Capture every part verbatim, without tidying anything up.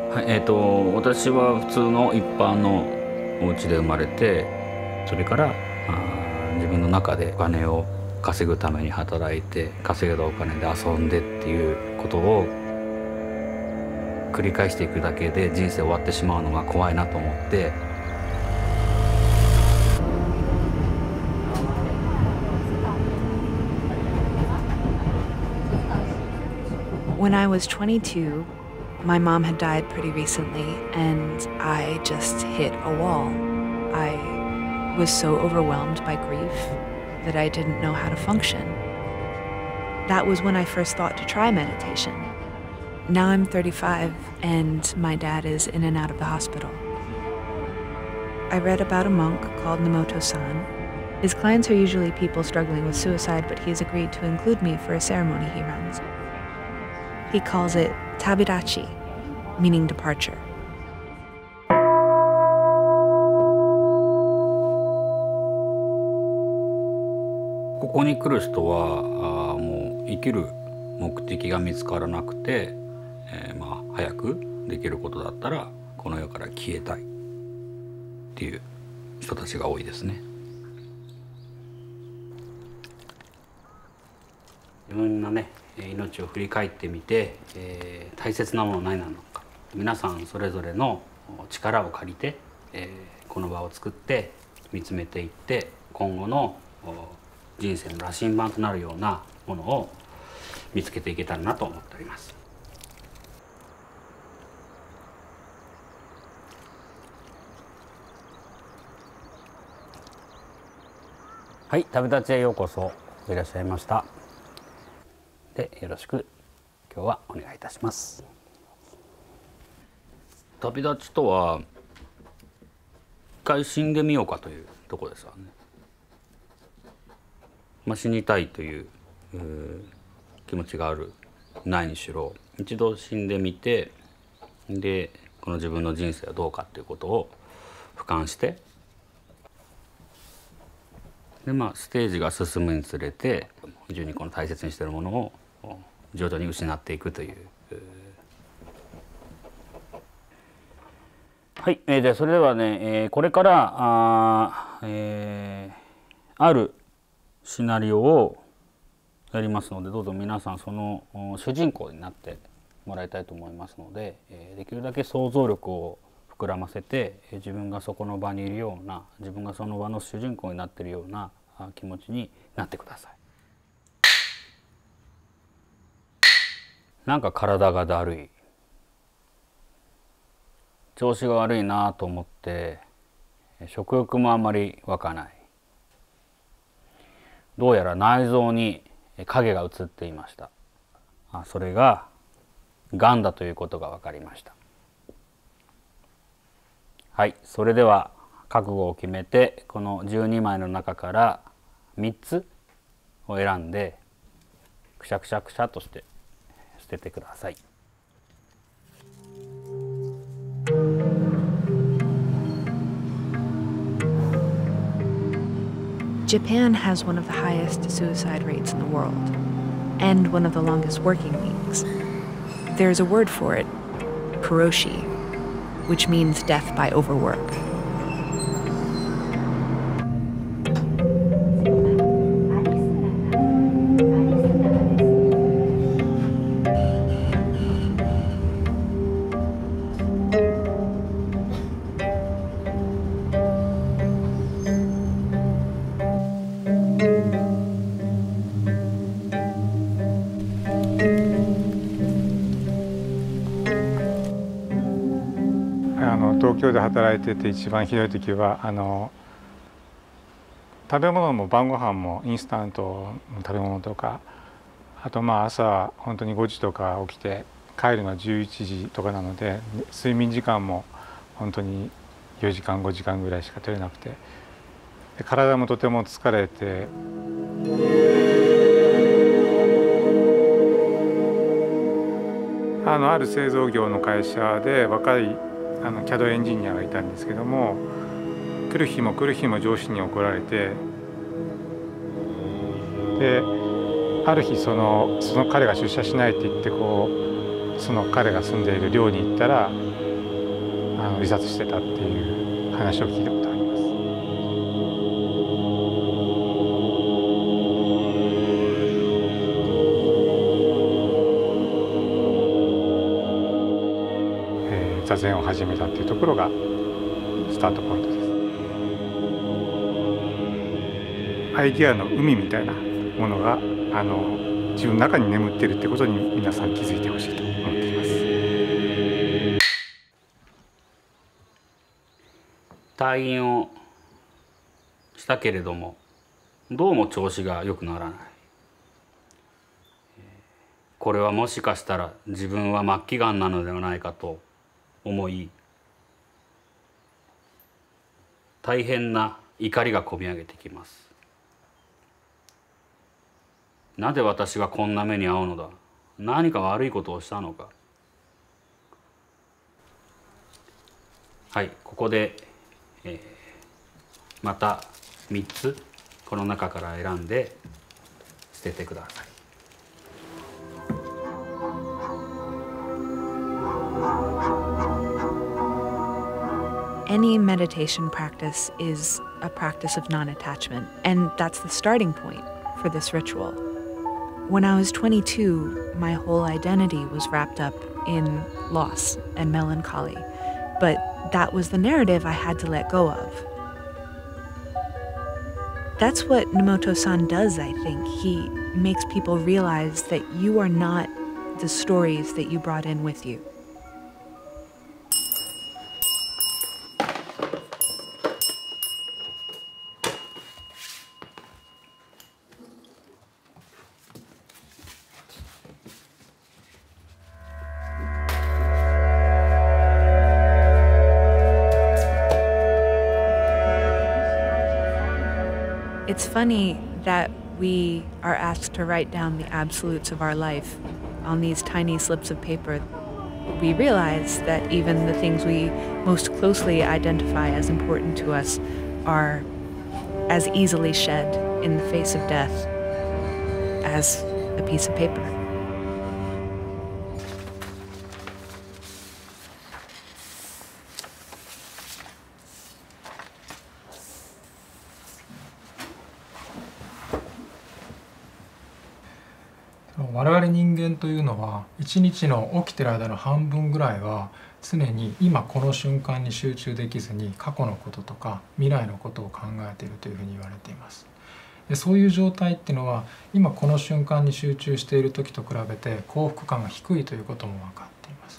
はい、えーと、私は普通の一般のお家で生まれて、それからあ自分の中でお金を稼ぐために働いて、稼いだお金で遊んでっていうことを繰り返していくだけで人生終わってしまうのが怖いなと思って。 When I was twenty-two, my mom had died pretty recently, and I just hit a wall. I was so overwhelmed by grief that I didn't know how to function. That was when I first thought to try meditation. Now I'm thirty-five, and my dad is in and out of the hospital. I read about a monk called Nomoto-san. His clients are usually people struggling with suicide, but he's agreed to include me for a ceremony he runs. He calls it Tabidachi, meaning departure. ここに来る人はあもう生きる目的が見つからなくて、えー、まあ早くできることだったらこの世から消えたいっていう人たちが多いですね。自分のね命を振り返ってみて、えー、大切なものは何なのか、皆さんそれぞれの力を借りて、えー、この場を作って見つめていって、今後の人生の羅針盤となるようなものを見つけていけたらなと思っております。はい、旅立ちへようこそいらっしゃいました。で、よろしく今日はお願いいたします。旅立ちとは一回死んでみようかというところですわね。まあ、死にたいという、うー気持ちがあるないにしろ、一度死んでみて、でこの自分の人生はどうかということを俯瞰して、でまあステージが進むにつれて非常にこの大切にしているものを徐々に失っていくという。はい、えー、でそれではね、えー、これからあ、えー、あるシナリオをやりますので、どうぞ皆さんその主人公になってもらいたいと思いますので、えー、できるだけ想像力を膨らませて、自分がそこの場にいるような、自分がその場の主人公になっているような気持ちになってください。なんか体がだるい、調子が悪いなと思って食欲もあんまり湧かない、どうやら内臓に影が映っていました。あ、それががんだということが分かりました。はい、それでは覚悟を決めて、このじゅうにまいの中からみっつを選んでくしゃくしゃくしゃとして捨ててください。 Japan has one of the highest suicide rates in the world, and one of the longest working weeks. There's a word for it, karoshi, which means death by overwork. あの東京で働いてて一番ひどい時は、あの食べ物も晩ご飯もインスタントの食べ物とか、あとまあ朝本当にごじとか起きて帰るのはじゅういちじとかなので、睡眠時間も本当によじかんごじかんぐらいしか取れなくて、で体もとても疲れて、あのある製造業の会社で若いあの キャド エンジニアがいたんですけども、来る日も来る日も上司に怒られて、である日そのその彼が出社しないって言ってこうその彼が住んでいる寮に行ったらあの自殺してたっていう話を聞いたことがあります。えー、座禅を始めたっていうところがスタートポイントです。アイディアの海みたいなものがあの自分の中に眠っているってことに皆さん気づいてほしいと思っています。 退院をしたけれどもどうも調子が良くならない。これはもしかしたら自分は末期がんなのではないかと思い、大変な怒りがこみ上げてきます。なぜ私はこんな目に遭うのだ。何か悪いことをしたのか。はい、ここで、えー、またみっつこの中から選んで捨ててください。 Any meditation practice is a practice of non-attachment, and that's the starting point for this ritual. When I was twenty-two, my whole identity was wrapped up in loss and melancholy, but that was the narrative I had to let go of. That's what Nomoto-san does, I think. He makes people realize that you are not the stories that you brought in with you. It's funny that we are asked to write down the absolutes of our life on these tiny slips of paper. We realize that even the things we most closely identify as important to us are as easily shed in the face of death as a piece of paper. 我々人間というのは一日の起きてる間の半分ぐらいは常に今この瞬間に集中できずに過去のこととか未来のことを考えているというふうに言われています。でそういう状態っていうのは今この瞬間に集中している時と比べて幸福感が低いということも分かっています。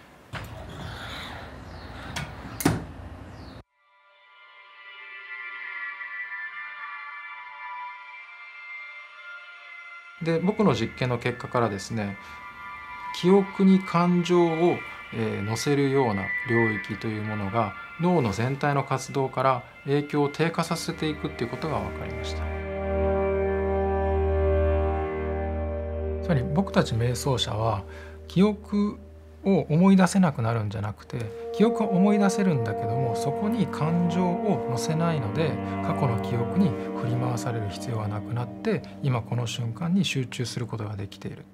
で僕の実験の結果からですね、記憶に感情を、えー、乗せるような領域というものが脳の全体の活動から影響を低下させていくっていうことが分かりました。つまり僕たち瞑想者は記憶を思い出せなくなるんじゃなくて、記憶は思い出せるんだけどもそこに感情を乗せないので過去の記憶に振り回される必要はなくなって今この瞬間に集中することができている。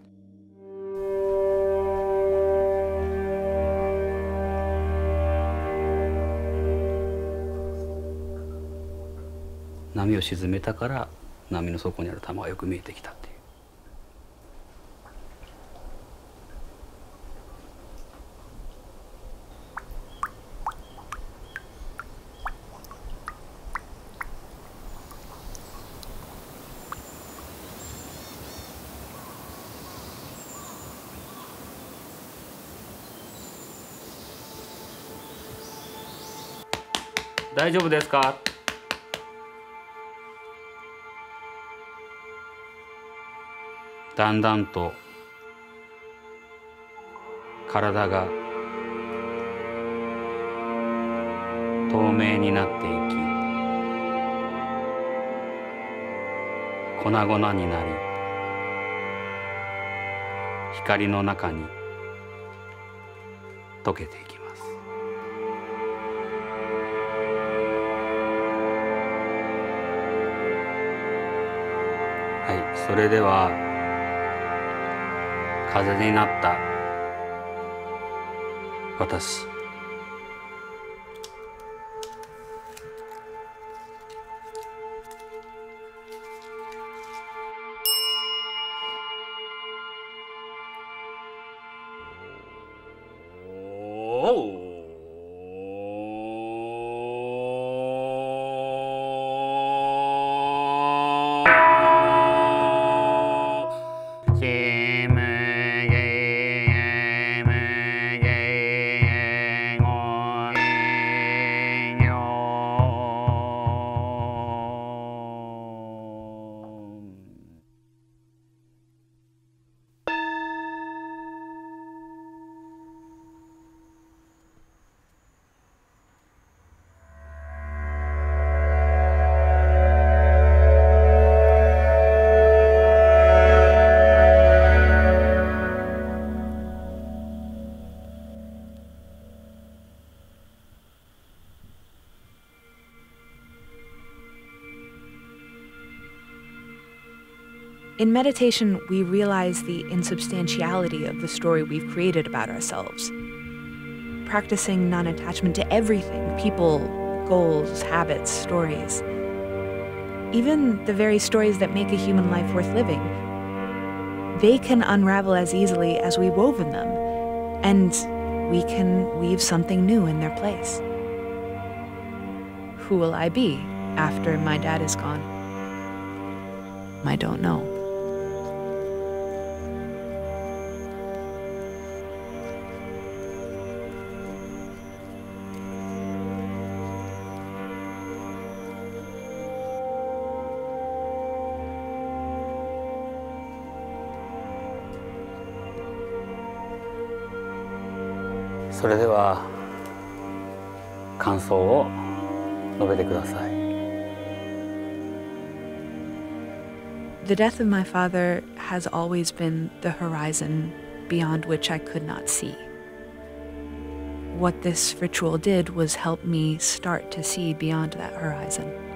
波を沈めたから波の底にある玉がよく見えてきたっていう。大丈夫ですか？だんだんと体が透明になっていき、粉々になり、光の中に溶けていきます。はい、それでは風になった私。 In meditation, we realize the insubstantiality of the story we've created about ourselves. Practicing non-attachment to everything, people, goals, habits, stories. Even the very stories that make a human life worth living. They can unravel as easily as we've woven them, and we can weave something new in their place. Who will I be after my dad is gone? I don't know. それでは感想を述べてください。 The death of my father has always been the horizon beyond which I could not see. What this ritual did was help me start to see beyond that horizon.